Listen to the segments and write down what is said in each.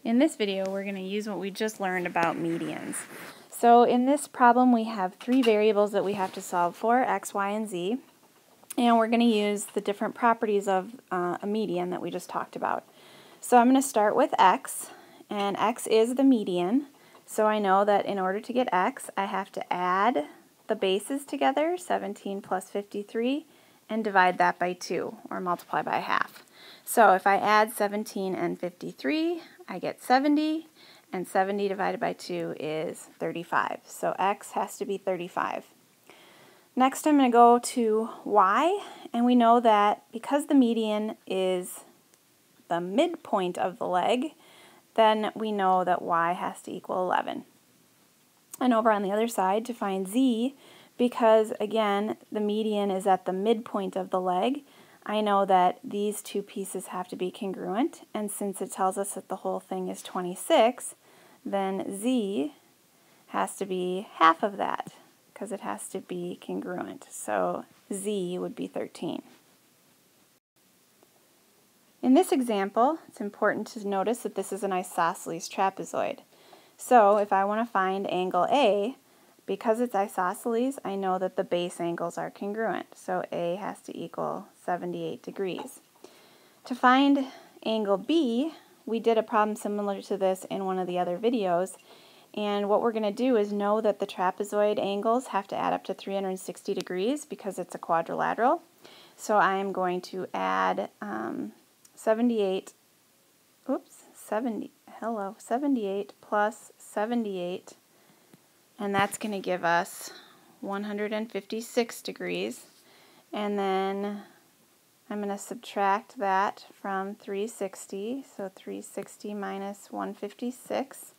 In this video, we're going to use what we just learned about medians. So in this problem, we have three variables that we have to solve for, x, y, and z. And we're going to use the different properties of a median that we just talked about. So I'm going to start with x, and x is the median. So I know that in order to get x, I have to add the bases together, 17 plus 53, and divide that by 2, or multiply by half. So if I add 17 and 53, I get 70, and 70 divided by 2 is 35. So x has to be 35. Next I'm going to go to y, and we know that because the median is the midpoint of the leg, then we know that y has to equal 11. And over on the other side, to find z, because again the median is at the midpoint of the leg, I know that these two pieces have to be congruent, and since it tells us that the whole thing is 26, then z has to be half of that, because it has to be congruent. So z would be 13. In this example, it's important to notice that this is an isosceles trapezoid. So if I want to find angle A, because it's isosceles, I know that the base angles are congruent. So A has to equal 78 degrees. To find angle B, we did a problem similar to this in one of the other videos. And what we're going to do is know that the trapezoid angles have to add up to 360 degrees because it's a quadrilateral. So I am going to add 78 plus 78, and that's going to give us 156 degrees. And then I'm going to subtract that from 360, so 360 minus 156,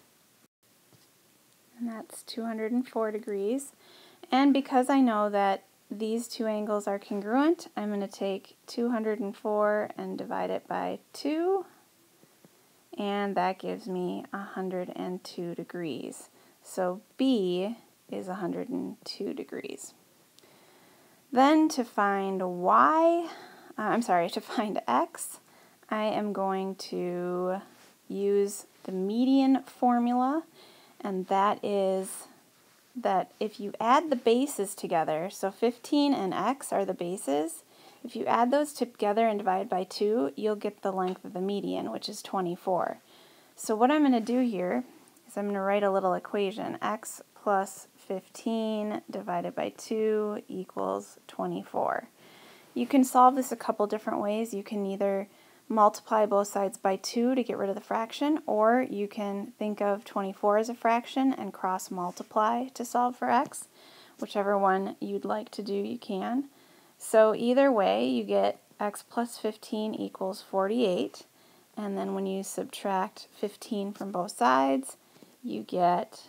and that's 204 degrees. And because I know that these two angles are congruent, I'm going to take 204 and divide it by 2, and that gives me 102 degrees. So B is 102 degrees. Then to find to find x, I am going to use the median formula, and that is that if you add the bases together, so 15 and x are the bases, if you add those together and divide by 2, you'll get the length of the median, which is 24. So what I'm going to do here is I'm going to write a little equation. X plus 15 divided by 2 equals 24. You can solve this a couple different ways. You can either multiply both sides by 2 to get rid of the fraction, or you can think of 24 as a fraction and cross multiply to solve for x. Whichever one you'd like to do, you can. So either way, you get x plus 15 equals 48, and then when you subtract 15 from both sides, you get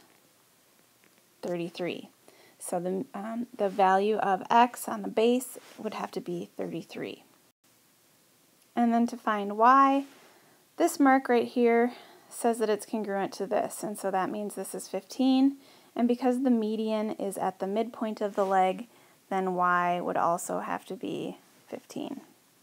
33. So the value of x on the base would have to be 33. And then to find y, this mark right here says that it's congruent to this, and so that means this is 15. And because the median is at the midpoint of the leg, then y would also have to be 15.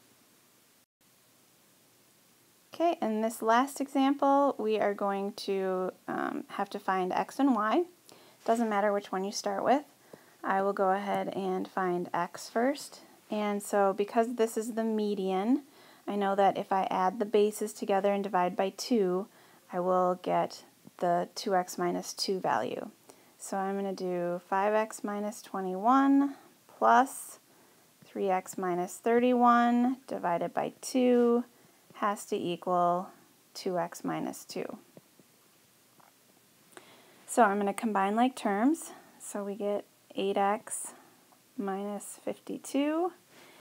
Okay, in this last example, we are going to have to find x and y. Doesn't matter which one you start with. I will go ahead and find x first. And so because this is the median, I know that if I add the bases together and divide by 2, I will get the 2x minus 2 value. So I'm going to do 5x minus 21 plus 3x minus 31 divided by 2 has to equal 2x minus 2. So I'm going to combine like terms. So we get 8x minus 52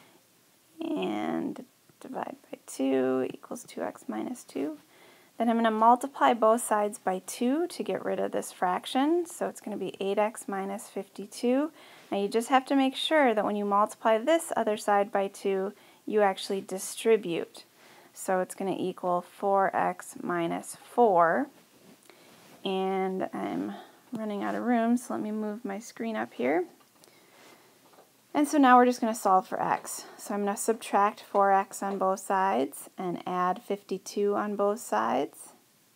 and divide by 2 equals 2x minus 2. Then I'm going to multiply both sides by 2 to get rid of this fraction. So it's going to be 8x minus 52. Now you just have to make sure that when you multiply this other side by 2, you actually distribute. So it's going to equal 4x minus 4. And I'm running out of room, so let me move my screen up here. And so now we're just going to solve for x. So I'm going to subtract 4x on both sides and add 52 on both sides.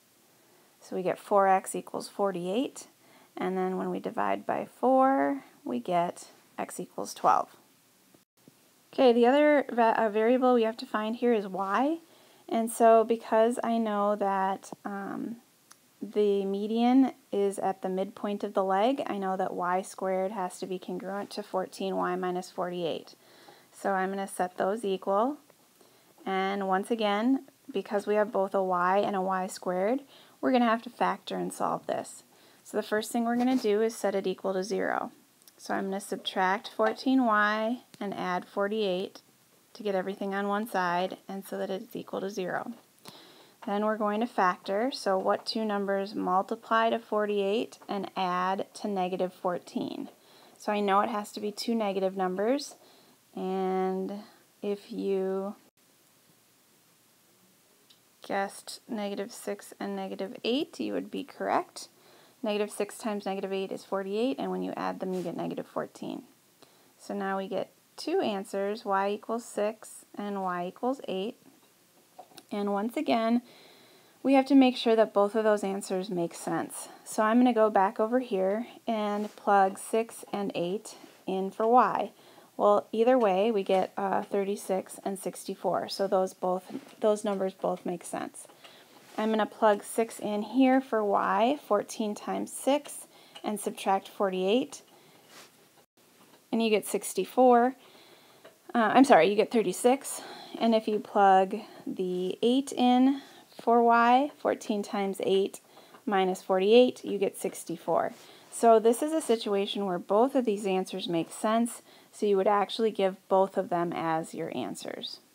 So we get 4x equals 48, and then when we divide by 4, we get x equals 12. Okay, the other variable we have to find here is y, and so because I know that the median is at the midpoint of the leg, I know that y squared has to be congruent to 14y minus 48. So I'm going to set those equal, and once again, because we have both a y and a y squared, we're going to have to factor and solve this. So the first thing we're going to do is set it equal to 0. So I'm going to subtract 14y and add 48 to get everything on one side and so that it's equal to 0. Then we're going to factor, so what two numbers multiply to 48 and add to negative 14? So I know it has to be two negative numbers, and if you guessed negative 6 and negative 8, you would be correct. Negative 6 times negative 8 is 48, and when you add them, you get negative 14. So now we get two answers, y equals 6 and y equals 8. And once again, we have to make sure that both of those answers make sense. So I'm going to go back over here and plug 6 and 8 in for y. Well, either way, we get 36 and 64, so those numbers both make sense. I'm going to plug 6 in here for y, 14 times 6, and subtract 48, and you get 64. You get 36, and if you plug the 8 in for y, 14 times 8 minus 48, you get 64. So this is a situation where both of these answers make sense, so you would actually give both of them as your answers.